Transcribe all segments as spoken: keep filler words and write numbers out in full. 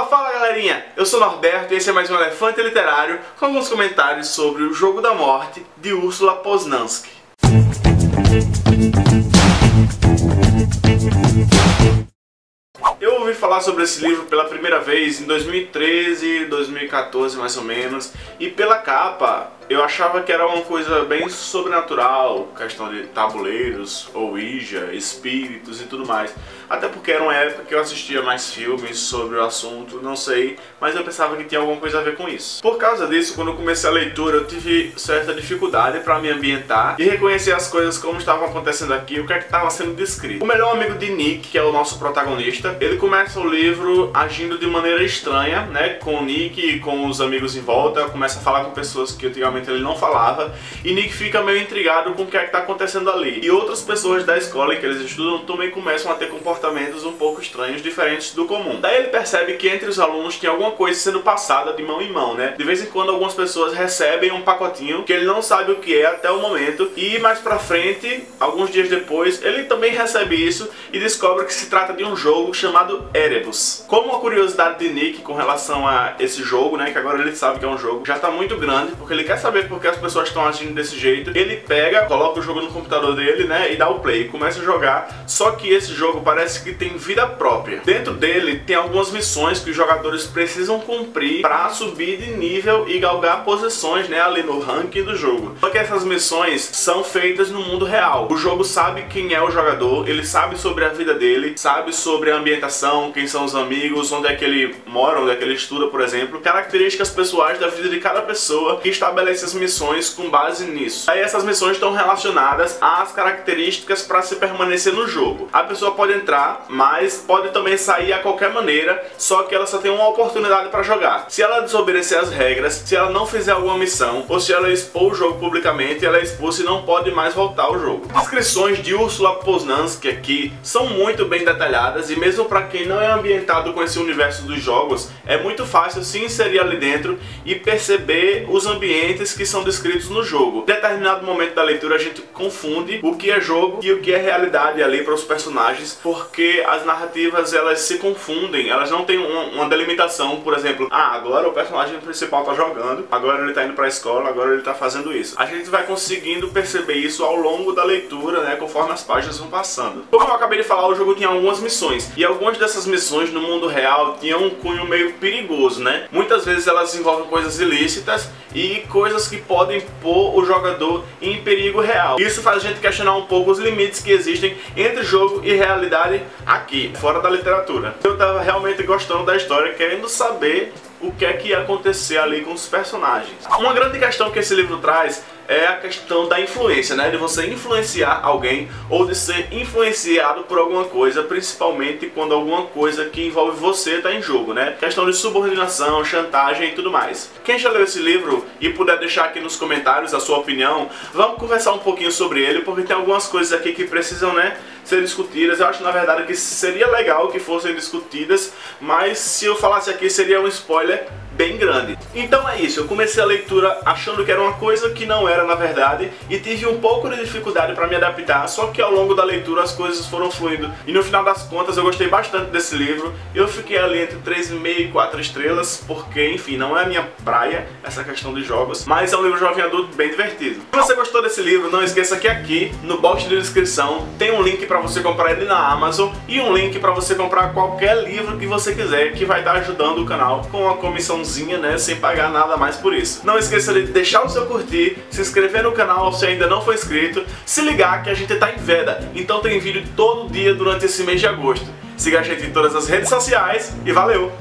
Fala, fala galerinha! Eu sou Norberto e esse é mais um Elefante Literário com alguns comentários sobre O Jogo da Morte de Ursula Poznański. Eu ouvi falar sobre esse livro pela primeira vez em dois mil e treze, dois mil e quatorze mais ou menos, e pela capa eu achava que era uma coisa bem sobrenatural, questão de tabuleiros, ouija, espíritos e tudo mais. Até porque era uma época que eu assistia mais filmes sobre o assunto, não sei, mas eu pensava que tinha alguma coisa a ver com isso. Por causa disso, quando eu comecei a leitura, eu tive certa dificuldade para me ambientar e reconhecer as coisas como estavam acontecendo aqui, o que é que estava sendo descrito. O melhor amigo de Nick, que é o nosso protagonista, ele começa o livro agindo de maneira estranha, né, com o Nick e com os amigos em volta, começa a falar com pessoas que antigamente ele não falava, e Nick fica meio intrigado com o que é que está acontecendo ali. E outras pessoas da escola em que eles estudam também começam a ter comportamentos um pouco estranhos, diferentes do comum. Daí ele percebe que entre os alunos tem alguma coisa sendo passada de mão em mão, né? De vez em quando algumas pessoas recebem um pacotinho que ele não sabe o que é até o momento, e mais pra frente, alguns dias depois, ele também recebe isso e descobre que se trata de um jogo chamado Erebus. Como uma curiosidade de Nick com relação a esse jogo, né, que agora ele sabe que é um jogo, já tá muito grande, porque ele quer saber por que as pessoas estão agindo desse jeito, ele pega, coloca o jogo no computador dele, né, e dá o play, e começa a jogar, só que esse jogo parece que tem vida própria. Dentro dele tem algumas missões que os jogadores precisam cumprir para subir de nível e galgar posições, né, ali no ranking do jogo. Só que essas missões são feitas no mundo real. O jogo sabe quem é o jogador, ele sabe sobre a vida dele, sabe sobre a ambientação, quem são os amigos, onde é que ele mora, onde é que ele estuda, por exemplo, características pessoais da vida de cada pessoa, e estabelece as missões com base nisso. Aí essas missões estão relacionadas às características para se permanecer no jogo. A pessoa pode entrar, mas pode também sair a qualquer maneira, só que ela só tem uma oportunidade para jogar. Se ela desobedecer as regras, se ela não fizer alguma missão, ou se ela expor o jogo publicamente, ela é expulsa e não pode mais voltar ao jogo. As descrições de Ursula Poznański aqui são muito bem detalhadas, e mesmo para quem não é ambientado com esse universo dos jogos, é muito fácil se inserir ali dentro e perceber os ambientes que são descritos no jogo. Em determinado momento da leitura a gente confunde o que é jogo e o que é realidade ali para os personagens, porque as narrativas elas se confundem, elas não têm uma, uma delimitação, por exemplo, ah, agora o personagem principal tá jogando, agora ele tá indo pra escola, agora ele tá fazendo isso. A gente vai conseguindo perceber isso ao longo da leitura, né, conforme as páginas vão passando. Como eu acabei de falar, o jogo tinha algumas missões, e algumas dessas missões no mundo real tinham um cunho meio perigoso, né? Muitas vezes elas envolvem coisas ilícitas e coisas que podem pôr o jogador em perigo real. Isso faz a gente questionar um pouco os limites que existem entre jogo e realidade aqui, fora da literatura. Eu tava realmente gostando da história, querendo saber o que é que ia acontecer ali com os personagens. Uma grande questão que esse livro traz é a questão da influência, né? De você influenciar alguém ou de ser influenciado por alguma coisa, principalmente quando alguma coisa que envolve você está em jogo, né? Questão de subordinação, chantagem e tudo mais. Quem já leu esse livro e puder deixar aqui nos comentários a sua opinião, vamos conversar um pouquinho sobre ele, porque tem algumas coisas aqui que precisam, né, ser discutidas. Eu acho na verdade que seria legal que fossem discutidas, mas se eu falasse aqui seria um spoiler bem grande. Então é isso, eu comecei a leitura achando que era uma coisa que não era na verdade, e tive um pouco de dificuldade para me adaptar, só que ao longo da leitura as coisas foram fluindo, e no final das contas eu gostei bastante desse livro. Eu fiquei ali entre três vírgula cinco e quatro estrelas, porque enfim, não é a minha praia essa questão de jogos, mas é um livro jovem adulto bem divertido. Se você gostou desse livro, não esqueça que aqui no box de descrição tem um link para você comprar ele na Amazon, e um link para você comprar qualquer livro que você quiser, que vai estar ajudando o canal com uma comissãozinha, né, sem pagar nada mais por isso. Não esqueça de deixar o seu curtir, se inscrever no canal se ainda não for inscrito, se ligar que a gente tá em veda, então tem vídeo todo dia durante esse mês de agosto. Siga a gente em todas as redes sociais e valeu!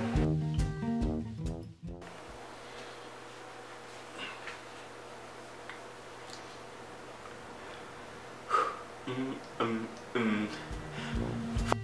Hum, hum, hum.